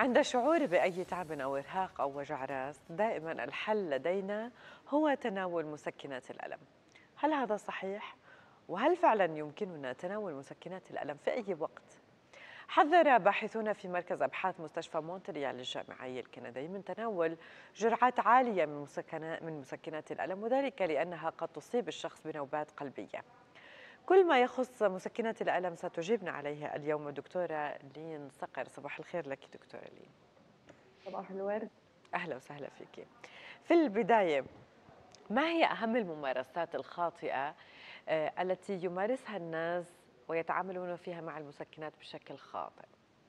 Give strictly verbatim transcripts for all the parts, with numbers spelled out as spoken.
عند الشعور بأي تعب أو إرهاق أو وجع رأس دائما الحل لدينا هو تناول مسكنات الألم. هل هذا صحيح؟ وهل فعلا يمكننا تناول مسكنات الألم في أي وقت؟ حذر باحثون في مركز أبحاث مستشفى مونتريال الجامعي الكندي من تناول جرعات عالية من مسكنات من مسكنات الألم، وذلك لأنها قد تصيب الشخص بنوبات قلبية. كل ما يخص مسكنات الألم ستجيبنا عليه اليوم دكتورة لين صقر. صباح الخير لك دكتورة لين. صباح الورد. أهلا وسهلا فيك. في البداية، ما هي أهم الممارسات الخاطئة آه، التي يمارسها الناس ويتعاملون فيها مع المسكنات بشكل خاطئ؟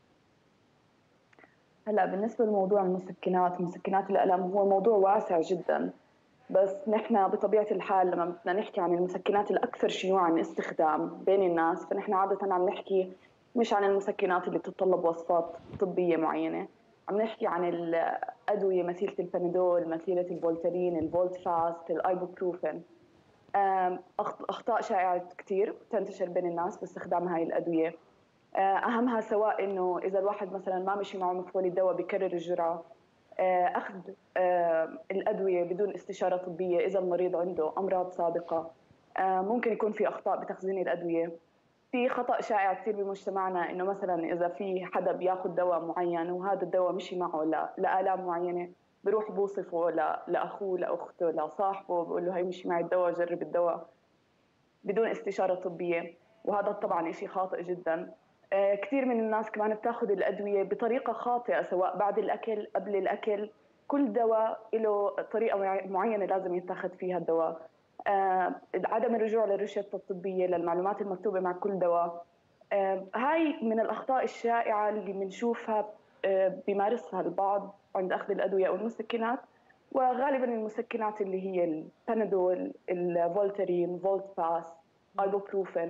هلا بالنسبة لموضوع المسكنات مسكنات الألم هو موضوع واسع جدا، بس نحن بطبيعة الحال لما بدنا نحكي عن المسكنات الأكثر شيوعا استخدام بين الناس فنحن عادة عم نحكي مش عن المسكنات اللي بتتطلب وصفات طبية معينة، عم نحكي عن الأدوية مثيلة البنادول، مثيلة الفولتارين، الفولت فاست، الأيبوبروفين. أم، أخط- أخطاء شائعة كثير تنتشر بين الناس باستخدام هاي الأدوية. أهمها سواء إنه إذا الواحد مثلا ما مشي معه مفعول الدواء بكرر الجرعة، آه، أخذ آه، الأدوية بدون استشارة طبية إذا المريض عنده أمراض سابقة. آه، ممكن يكون في أخطاء بتخزين الأدوية. في خطأ شائع كثير بمجتمعنا إنه مثلا إذا في حدا بياخذ دواء معين وهذا الدواء مشي معه ل- لآلام معينة، بروح بوصفه ل- لأخوه لأخته لصاحبه، بقول له هي مشي معي الدواء، جرب الدواء بدون استشارة طبية، وهذا طبعا شيء خاطئ جدا. آه، كثير من الناس كمان بتاخذ الأدوية بطريقة خاطئة سواء بعد الأكل قبل الأكل. كل دواء له طريقة معي- معينة لازم يتاخذ فيها الدواء. آه، عدم الرجوع للروشتة الطبية للمعلومات المكتوبة مع كل دواء. آه، هاي من الأخطاء الشائعة اللي بنشوفها آه، بيمارسها البعض عند أخذ الأدوية أو المسكنات، وغالبا المسكنات اللي هي البانادول، الفولترين، فولت باس، ايبوبروفين.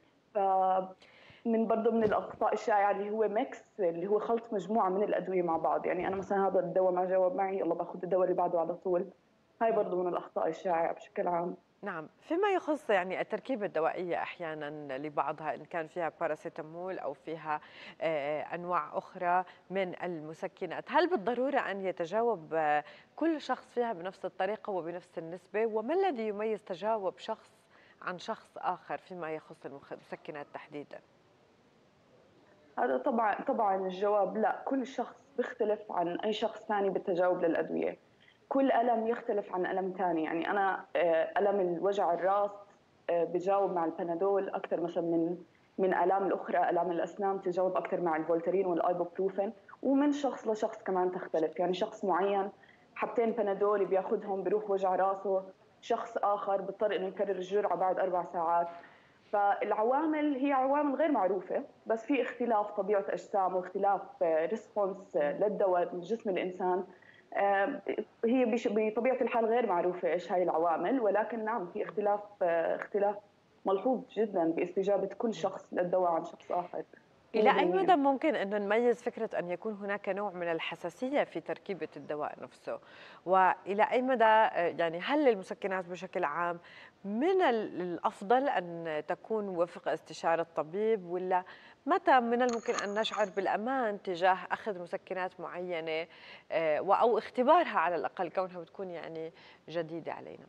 فمن برضه من الاخطاء الشائعه اللي هو ميكس، اللي هو خلط مجموعه من الادويه مع بعض، يعني انا مثلا هذا الدواء ما جاوب معي يلا باخذ الدواء اللي بعده على طول. هاي برضه من الاخطاء الشائعه بشكل عام. نعم، فيما يخص يعني التركيبة الدوائية أحيانا لبعضها إن كان فيها باراسيتامول أو فيها آه، أنواع أخرى من المسكنات، هل بالضرورة أن يتجاوب آه، كل شخص فيها بنفس الطريقة وبنفس النسبة؟ وما الذي يميز تجاوب شخص عن شخص آخر فيما يخص المخ- المسكنات تحديدا؟ هذا طبعا طبعا الجواب لا، كل شخص بيختلف عن اي شخص ثاني بالتجاوب للادويه. كل الم يختلف عن الم ثاني، يعني انا آه، الم الوجع الراس آه، بجاوب مع البنادول اكثر مثلا من من الام الاخرى. الام الاسنان تجاوب اكثر مع الفولترين والايبوبروفين، ومن شخص لشخص كمان تختلف. يعني شخص معين حبتين بنادول بياخذهم بيروح وجع راسه، شخص اخر بيضطر انه يكرر الجرعه بعد اربع ساعات. فالعوامل هي عوامل غير معروفة، بس في اختلاف طبيعة أجسام واختلاف ريسبونس للدواء من جسم الإنسان. آه، هي بش- بطبيعة الحال غير معروفة إيش هاي العوامل، ولكن نعم في اختلاف آه، اختلاف ملحوظ جدا باستجابة كل شخص للدواء عن شخص آخر. إلى أي مدى مية بالمية. ممكن أن نميز فكرة أن يكون هناك نوع من الحساسية في تركيبة الدواء نفسه؟ وإلى أي مدى آه، يعني هل المسكنات بشكل عام من ال- الأفضل أن تكون وفق استشارة طبيب، ولا متى من الممكن أن نشعر بالأمان تجاه أخذ مسكنات معينة آه، أو اختبارها على الأقل كونها بتكون يعني جديدة علينا؟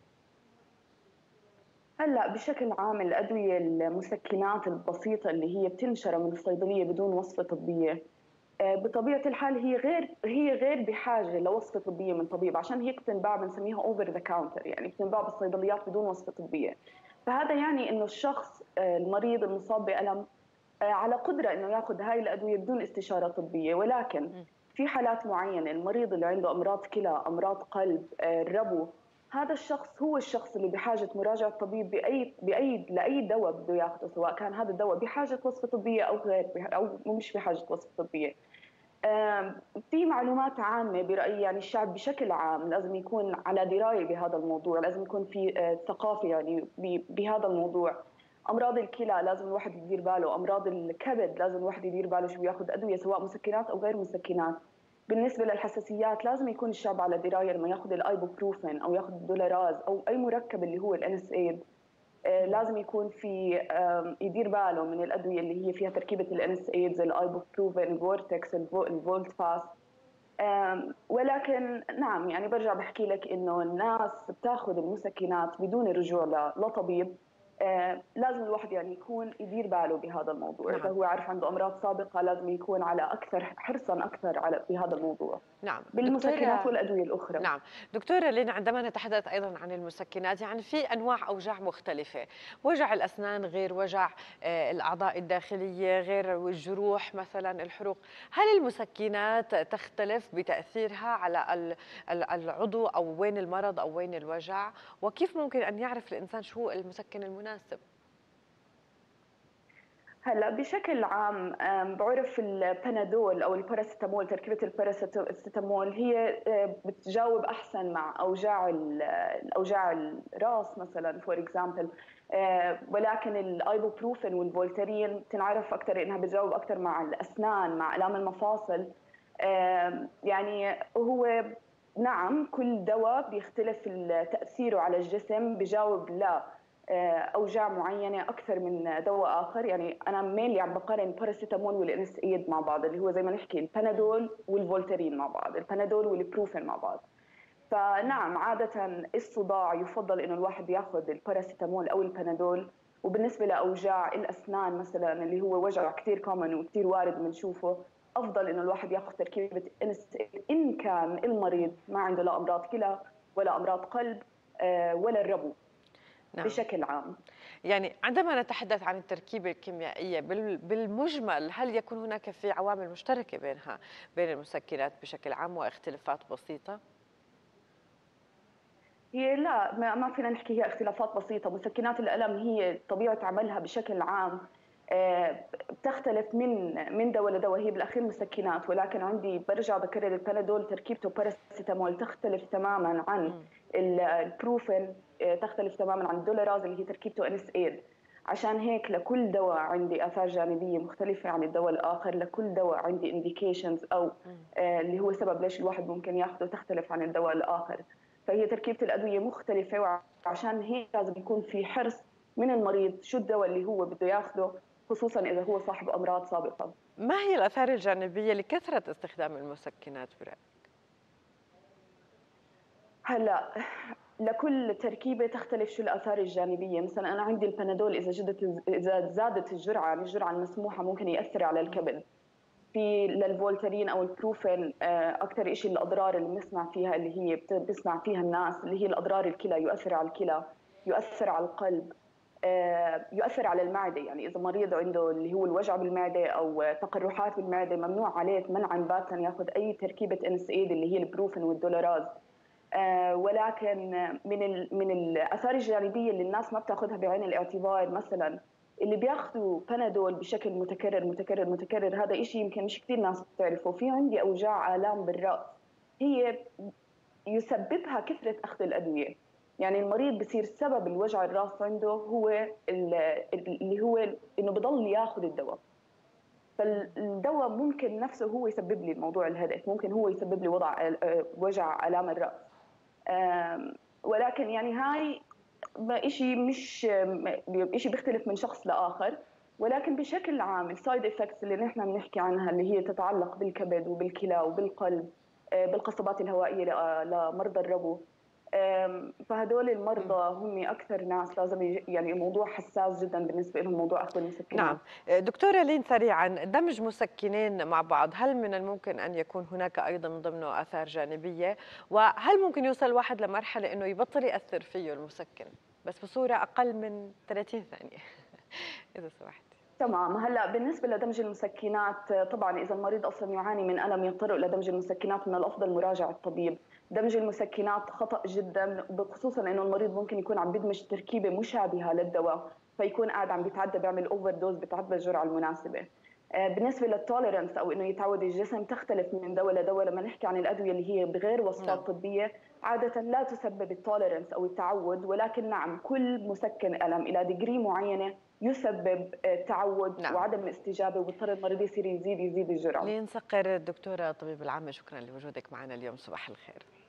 هلا بشكل عام الأدوية المسكنات البسيطة اللي هي بتنشر من الصيدلية بدون وصفة طبية، آه، بطبيعة الحال هي غير هي غير بحاجة لوصفة طبية من طبيب، عشان هيك بتنباع بنسميها اوفر ذا كاونتر، يعني بتنباع بالصيدليات بدون وصفة طبية. فهذا يعني انه الشخص آه، المريض المصاب بألم آه، على قدرة انه ياخذ هاي الأدوية بدون استشارة طبية. ولكن في حالات معينة، المريض اللي عنده أمراض كلى، أمراض قلب، آه، الربو، هذا الشخص هو الشخص اللي بحاجة مراجعة طبيب بأي بأي لأي دواء بده ياخذه، سواء كان هذا الدواء بحاجة وصفة طبية أو غير أو مش بحاجة وصفة طبية. آم، في معلومات عامة برأيي، يعني الشعب بشكل عام لازم يكون على دراية بهذا الموضوع، لازم يكون في آه، ثقافة يعني ب- بهذا الموضوع. أمراض الكلى لازم الواحد يدير باله، أمراض الكبد لازم الواحد يدير باله شو بياخذ أدوية سواء مسكنات أو غير مسكنات. بالنسبة للحساسيات لازم يكون الشعب على دراية لما ياخذ الايبوبروفين أو ياخذ الدولاراز أو أي مركب اللي هو الان اس ايد. آه، لازم يكون في آم، يدير باله من الادويه اللي هي فيها تركيبه الان اس ايد زي الايبوبروفين، الفورتكس، الفولت فاست. ولكن نعم يعني برجع بحكي لك إنه الناس بتاخذ المسكنات بدون الرجوع لطبيب. آه لازم الواحد يعني يكون يدير باله بهذا الموضوع، إذا نعم. هو عارف عنده أمراض سابقة لازم يكون على أكثر حرصا أكثر على بهذا الموضوع نعم بالمسكنات دكتورة. والأدوية الأخرى. نعم دكتورة لين، عندما نتحدث أيضا عن المسكنات يعني في أنواع أوجاع مختلفة، وجع الأسنان غير وجع الأعضاء الداخلية، غير الجروح مثلا الحروق. هل المسكنات تختلف بتأثيرها على العضو أو وين المرض أو وين الوجع؟ وكيف ممكن أن يعرف الإنسان شو المسكن المناسب؟ هلا بشكل عام بعرف البنادول او الباراسيتامول، تركيبه الباراسيتامول هي بتجاوب احسن مع اوجاع الاوجاع الراس مثلا فور اكزامبل، ولكن الايبوبروفين والفولتارين بتنعرف اكثر انها بتجاوب اكثر مع الاسنان، مع الام المفاصل. يعني هو نعم كل دواء بيختلف تاثيره على الجسم، بجاوب لا اوجاع معينه اكثر من دواء اخر. يعني انا مينلي عم بقارن الباراسيتامول والانسيد مع بعض، اللي هو زي ما نحكي البنادول والفولتارين مع بعض، البنادول والبروفين مع بعض. فنعم عاده الصداع يفضل انه الواحد ياخذ الباراسيتامول او البنادول. وبالنسبه لاوجاع الاسنان مثلا اللي هو وجع كثير كومن وكثير وارد بنشوفه، افضل انه الواحد ياخذ تركيبه انسيد ان كان المريض ما عنده لا امراض كلى ولا امراض قلب ولا الربو. نعم. بشكل عام يعني عندما نتحدث عن التركيبة الكيميائية بالمجمل، هل يكون هناك في عوامل مشتركة بينها بين المسكنات بشكل عام واختلافات بسيطة؟ هي لا ما فينا نحكي هي اختلافات بسيطة. مسكنات الألم هي طبيعة عملها بشكل عام بتختلف من من دواء لدواء، هي بالاخير مسكنات، ولكن عندي برجع بكرر البنادول تركيبته باراسيتامول تختلف تماما عن البروفين، تختلف تماما عن الدولراز اللي هي تركيبته انسيد. عشان هيك لكل دواء عندي اثار جانبيه مختلفه عن الدواء الاخر، لكل دواء عندي انديكيشنز او اللي هو سبب ليش الواحد ممكن ياخذه تختلف عن الدواء الاخر. فهي تركيبه الادويه مختلفه، وعشان هيك لازم يكون في حرص من المريض شو الدواء اللي هو بده ياخذه، خصوصا اذا هو صاحب امراض سابقه. ما هي الاثار الجانبيه لكثره استخدام المسكنات برايك؟ هلا لكل تركيبه تختلف شو الاثار الجانبيه. مثلا انا عندي البنادول اذا جدت اذا زادت الجرعه عن الجرعه المسموحه ممكن ياثر على الكبد. في للفولتارين او البروفين اكثر شيء الاضرار اللي بنسمع فيها اللي هي بتسمع فيها الناس اللي هي الاضرار الكلى، يؤثر على الكلى، يؤثر على القلب، يؤثر على المعده. يعني اذا مريض عنده اللي هو الوجع بالمعده او تقرحات بالمعده ممنوع عليه منعا باتا ياخذ اي تركيبه انسيد اللي هي البروفين والدولراز. ولكن من من الاثار الجانبيه اللي الناس ما بتاخذها بعين الاعتبار، مثلا اللي بياخذوا بنادول بشكل متكرر متكرر متكرر، هذا شيء يمكن مش كثير ناس بتعرفه. في عندي اوجاع الام بالراس هي يسببها كثره اخذ الادويه. يعني المريض بصير سبب الوجع الراس عنده هو اللي هو انه بضل ياخذ الدواء. فالدواء ممكن نفسه هو يسبب لي الموضوع الهدف، ممكن هو يسبب لي وضع وجع الام الراس. ولكن يعني هاي شيء مش شيء بيختلف من شخص لاخر، ولكن بشكل عام السايد افكتس اللي نحن بنحكي عنها اللي هي تتعلق بالكبد وبالكلى وبالقلب، بالقصبات الهوائيه لمرضى الربو، فهدول المرضى هم اكثر ناس لازم يعني الموضوع حساس جدا بالنسبه لهم موضوع اخذ المسكنات. نعم دكتوره لين، سريعا دمج مسكنين مع بعض هل من الممكن ان يكون هناك ايضا من ضمنه اثار جانبيه؟ وهل ممكن يوصل الواحد لمرحله انه يبطل ياثر فيه المسكن بس بصوره اقل من ثلاثين ثانيه اذا سمحت؟ تمام. هلا بالنسبه لدمج المسكنات، طبعا اذا المريض اصلا يعاني من الم يضطر الى دمج المسكنات، من الافضل مراجعه الطبيب. دمج المسكنات خطا جدا، خصوصا انه المريض ممكن يكون عم يدمج تركيبه مشابهه للدواء، فيكون قاعد عم بيتعدى بيعمل اوفر دوز، بتعدى الجرعه المناسبه. بالنسبه للتوليرنس او انه يتعود الجسم تختلف من دواء لدواء. لما نحكي عن الادويه اللي هي بغير وصفات نعم. طبيه عاده لا تسبب التوليرنس او التعود، ولكن نعم كل مسكن الم الى ديجري معينه يسبب تعود نعم. وعدم الاستجابه، وبيضطر المريض يصير يزيد يزيد الجرعه. لين صقر، الدكتوره الطبيب العامه، شكرا لوجودك معنا اليوم، صباح الخير.